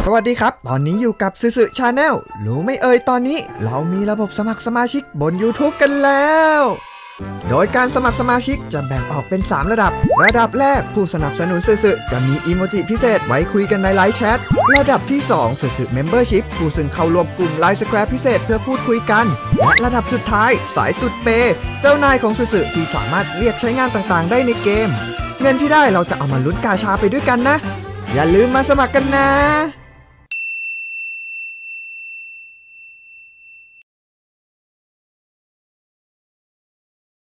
สวัสดีครับตอนนี้อยู่กับสึชาแนลรู้ไม่เอ่ยตอนนี้เรามีระบบสมัครสมาชิกบน YouTube กันแล้วโดยการสมัครสมาชิกจะแบ่งออกเป็น3ระดับแรกผู้สนับสนุนสึจะมีอีโมจิพิเศษไว้คุยกันในไลฟ์แชทระดับที่2สึเมมเบอร์ชิพผู้ซึ่งเข้าร่วมกลุ่มไลฟ์สแควร์พิเศษเพื่อพูดคุยกันและระดับสุดท้ายสายสุดเปย์เจ้านายของสึที่สามารถเรียกใช้งานต่างๆได้ในเกมเงินที่ได้เราจะเอามาลุ้นกาชาไปด้วยกันนะอย่าลืมมาสมัครกันนะ